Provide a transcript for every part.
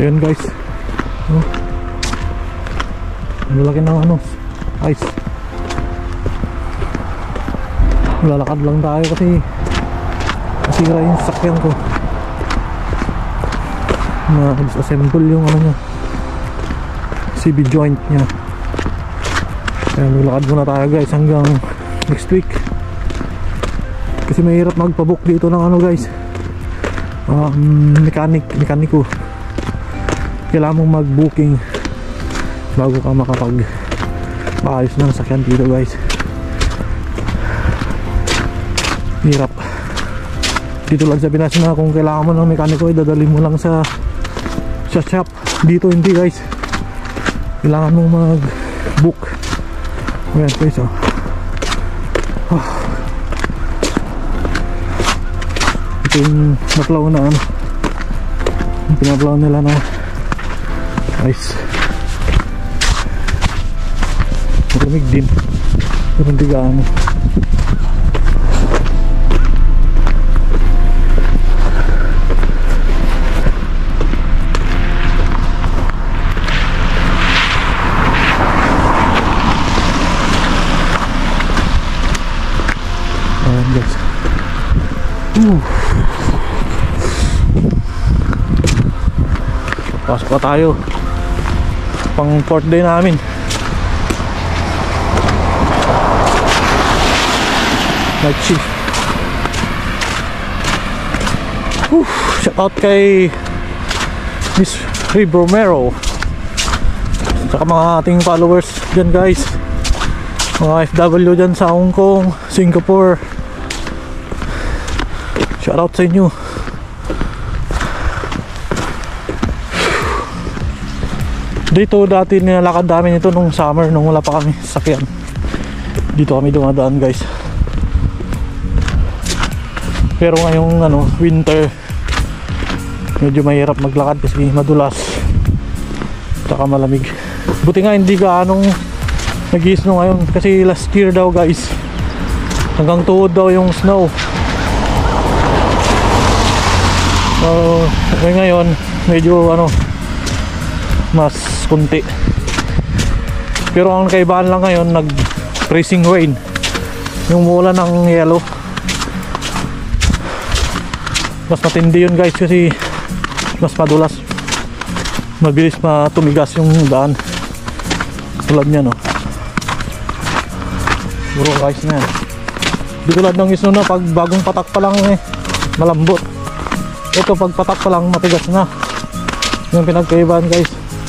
Ayan guys, oh, ang laki ng ano, ice. Lalakad lang tayo kasi nasira yung sakyan ko, na-disassemble yung ano nya, CV joint nya. Kaya lalakad muna tayo guys hanggang next week, kasi mahirap magpabook dito ng ano guys, mekaniko. Kailangan mong mag-booking bago ka makapag-ayos ng sakyan dito guys. Hirap. Dito lang sa Pinas na kung kailangan mo ng mekaniko, idadali mo lang sa shop. Dito hindi guys, kailangan mong mag-book. Ayan guys, oh. Ito yung naplaw na ano, yung pinaplaw nila na ice. Malamig din, pero hindi gaano. Ayan guys. Pasok pa tayo, pang 4th day namin. Night shift. Shout out kay Miss Rib Romero, saka mga ating followers dyan guys, mga FW dyan sa Hong Kong, Singapore. Shout out sa inyo. Dito dati nilalakad namin ito nung summer, nung wala pa kami sasakyan. Dito kami dumadaan guys. Pero ngayong ano, winter, medyo mahirap maglakad kasi madulas saka malamig. Buti nga hindi gaanong nag-i-snow ngayon, kasi last year daw guys hanggang tuhod daw yung snow. So ngayon medyo ano, mas kunti. Pero ang kaibahan lang ngayon, nag freezing rain, yung mula ng yellow. Mas matindi yun guys, kasi mas madulas, mabilis matumigas yung daan. Tulad nya no, buro guys na yan. Di tulad ng isno na pag bagong patak pa lang malambot. Ito pag patak pa lang matigas na. Yung pinagkaibahan guys.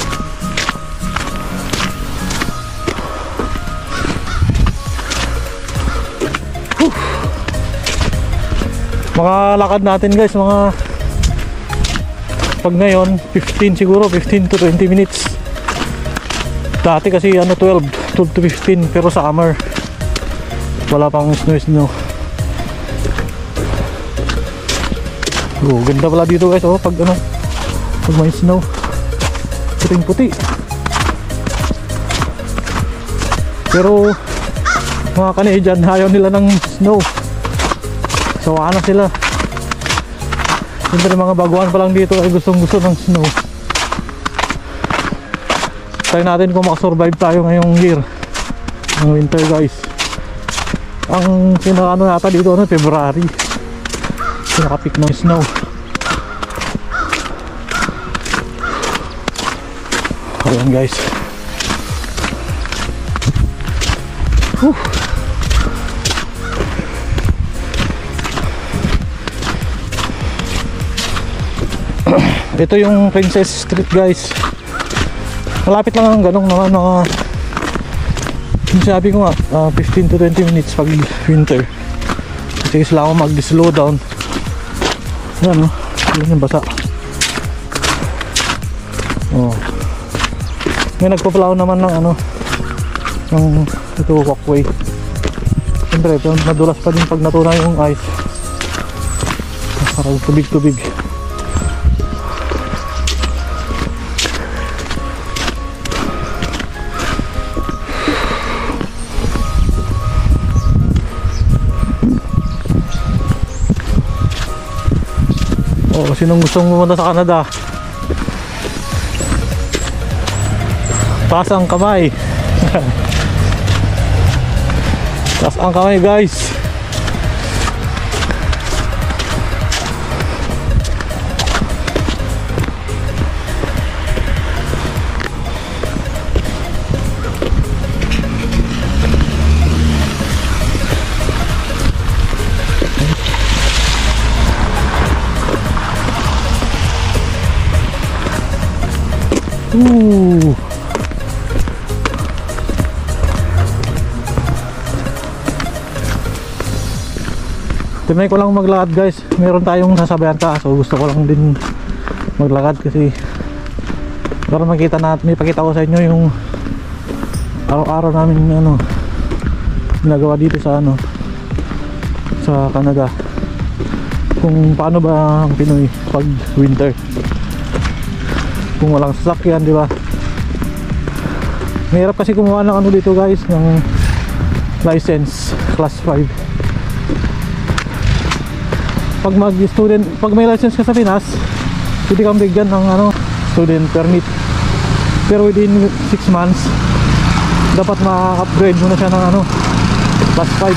Mga lakad natin guys, mga pag ngayon 15 siguro, 15 to 20 minutes. Dati kasi ano 12 to 15, pero summer wala pang snow. Oh, ganda pala dito guys, oh, pag ano, pag may snow, puting puti. Pero mga Canadian, ayaw nila ng snow, sawa na sila. Siyempre mga baguhan pa lang dito ay gustong gusto ng snow. Try natin kung makasurvive tayo ngayong year ng winter guys. Ang pinakano nata dito ano, February, pinaka-peak ng snow. Ayan guys. Ito yung Princess Street guys. Malapit lang ang ganong naman, mga sabi ko nga 15 to 20 minutes pag winter. Kasi sila ako mag-slow down. Yan o, yun yung basa. Oh, may nagpa-plow naman ng ano, ng ito walkway. Siyempre madulas pa din pag natunaw yung ice, parang tubig-tubig. Oh, sinong gustong pumunta sa Canada, Taas ang kamay. Taas ang kamay guys. Tinry ko lang maglakad guys. Meron tayong sasabayan ka, so gusto ko lang din maglakad kasi para makita natin, may pakita ko sa inyo yung araw-araw namin ano ginagawa dito sa ano sa Canada, kung paano ba ang Pinoy pag winter kung walang sasakyan, di ba? Mahirap kasi kumuha ng ano dito guys, ng license class 5. Pag mag-student, pag may license ka sa Pinas, pwede kang bigyan ng ano, student permit. Pero within 6 months, dapat ma-upgrade mo na siya ng ano, class 5.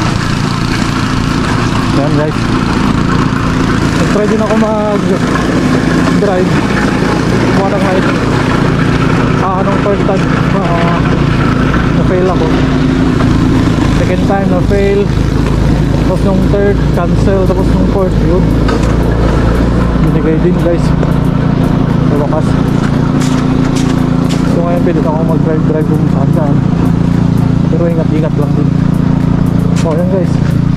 Yan guys. Nag-try din ako mag-drive. Kumuha ng license. Anong first time, na-fail ako. Second time, na-fail. Tapos nung third, cancel. Tapos nung fourth, yun binigay din guys sa wakas. So ngayon pwede na ako mag-drive kung saan saan, pero ingat-ingat lang din. So yan guys.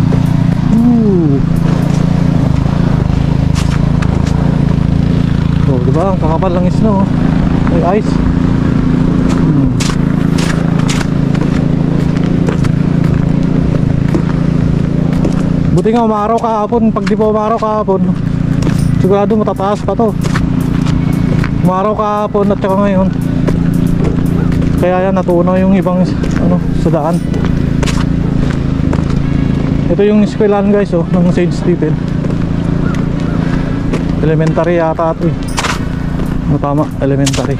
So diba, ang kakapal lang snow, may ice. Buti nga umaraw kahapon. Pag di pa umaraw kahapon, sigurado matataas pa to. Umaraw kahapon at saka ngayon, kaya yan natunaw yung ibang ano, sa daan. Ito yung eskwelahan guys, oh, ng St. Stephen. Elementary yata ito eh. Tama, elementary.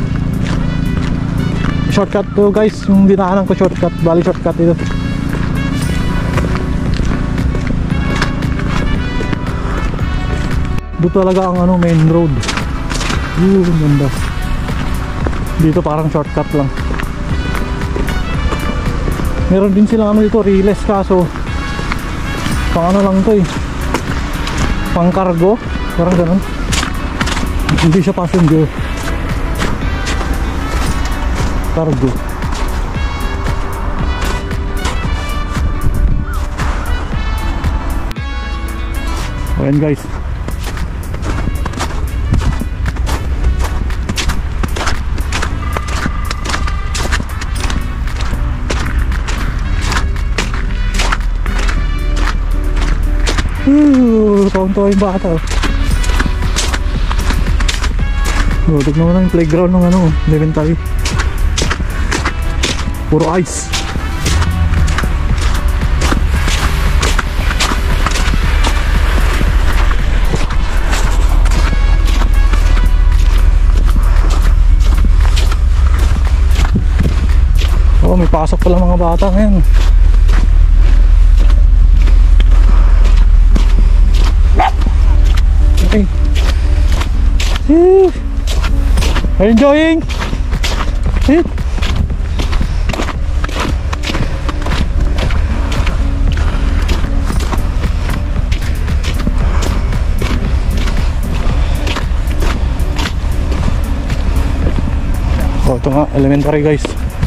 Shortcut to guys, yung dinaanan ko shortcut. Bali shortcut ito. Doon talaga ang ano, main road. Ganda. Dito parang shortcut lang. Meron din silang ano dito, relays, kaso pang ano lang to eh, pang cargo, parang ganun. Hindi siya passenger, cargo. Ayan guys. Tawang-tawa yung bata. Tignan mo na yung playground ng ano, elementary. Puro ice. Oh, may pasok pala mga bata ngayon. Okay. Are you enjoying? See? Oh, ito nga, elementary guys.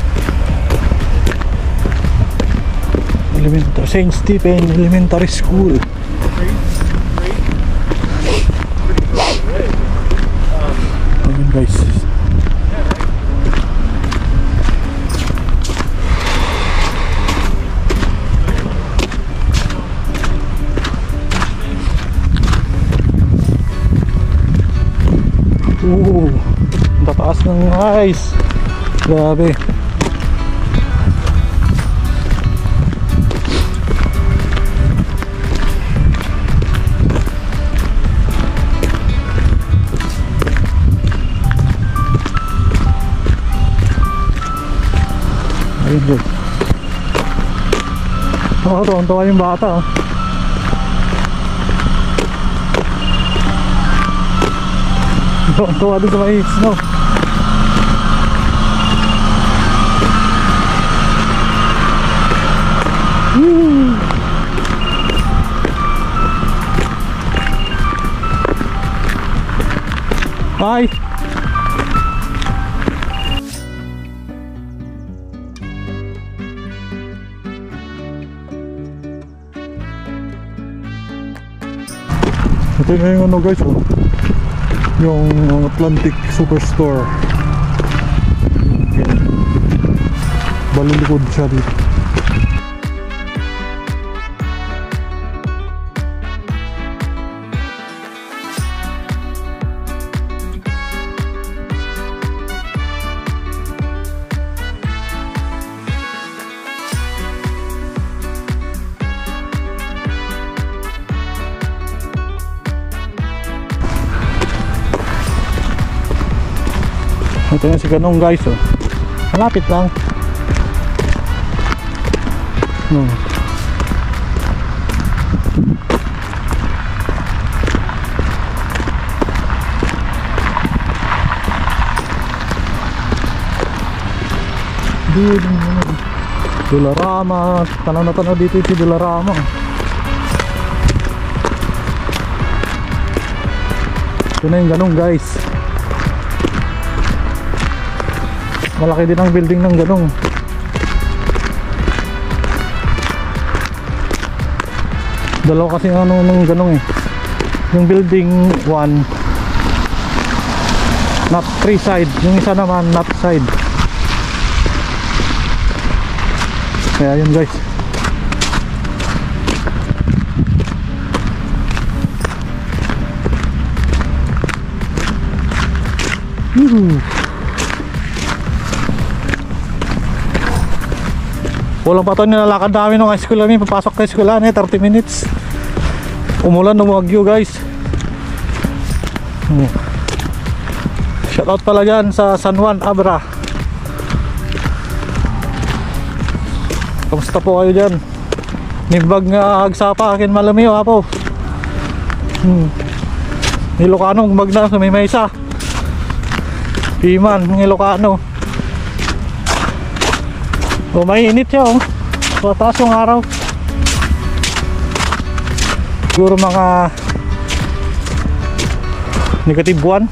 Elementary, St. Stephen Elementary School. Ayan guys. Ang tataas ng ice. Grabe. Ayun guys. Tuwang-tuwa yung bata oh. Tuwang-tuwa din sa may snow. Bye. Ito na yung ano guys oh. Yung Atlantic Superstore. Balilikod siya dito. Ito na si Ganong guys oh. Malapit lang. Dollarama. Tanaw na tanaw dito si Dollarama. Ito na yung Ganong guys. Malaki din ang building ng Ganong. Dalawa kasi ano ng Ganong eh. Yung building 1 not 3 side, yung isa naman not side. Kaya yun guys. Walang pa ito nilalakad namin nung high school namin. Papasok kay school 30 minutes. Umulan, umagyo guys. Shoutout pala dyan sa San Juan, Abra. Kamusta po kayo dyan? Nimbag nga agsapa akin malami o apo. Ilocano magbag na sa may maysa. Piman ng Ilocano. O mainit siya oh. Pataas yung araw. Siguro mga -1.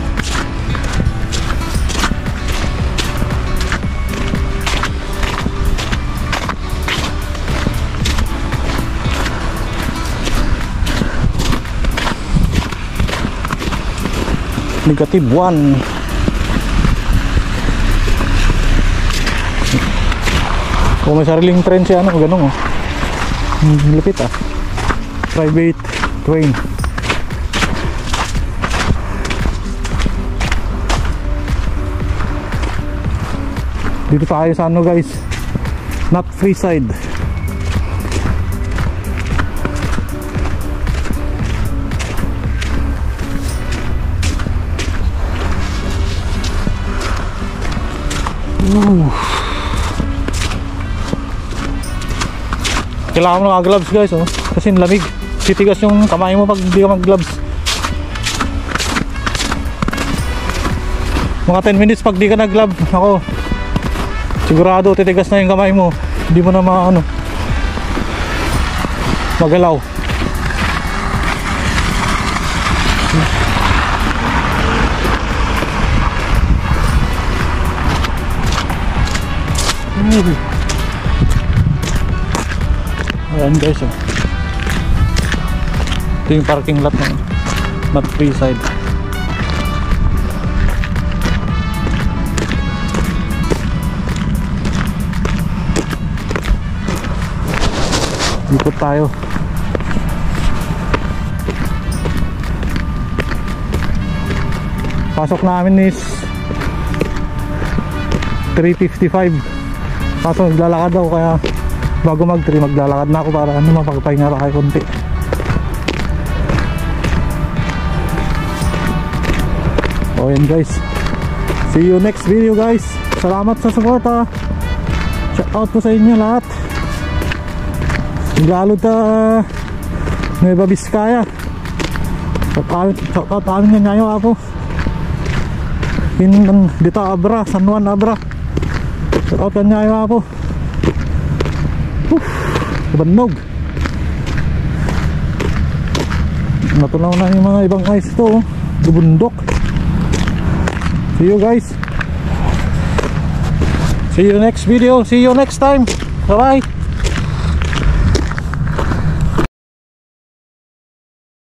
-1. Kung may sariling train siya ano, ganun oh. Lupit ah. Private train. Dito tayo sa ano guys, not free side. Kailangan mo ng gloves guys oh. Kasi lamig. Titigas yung kamay mo pag hindi ka mag gloves. Mga 10 minutes pag di ka nag glove, ako sigurado titigas na yung kamay mo. Hindi mo na maano magalaw. Ayan guys oh. Ito yung parking lot na not free side. Ikot tayo. Pasok namin is 3:55. Kaso naglalakad ako kaya bago mag-3 maglalakad na ako para ano mapagpahinga tayo konti. O yan guys. See you next video guys. Salamat sa suporta. Shout out po sa inyo lahat. Lalo ta Nueva Vizcaya. Shout out amin nga ngayon ako. Dito Abra, San Juan Abra. Shout out nga ngayon ako. Bandog. Natunaw na yung mga ibang ice to. Bundok. See you guys. See you next video. See you next time. Bye bye.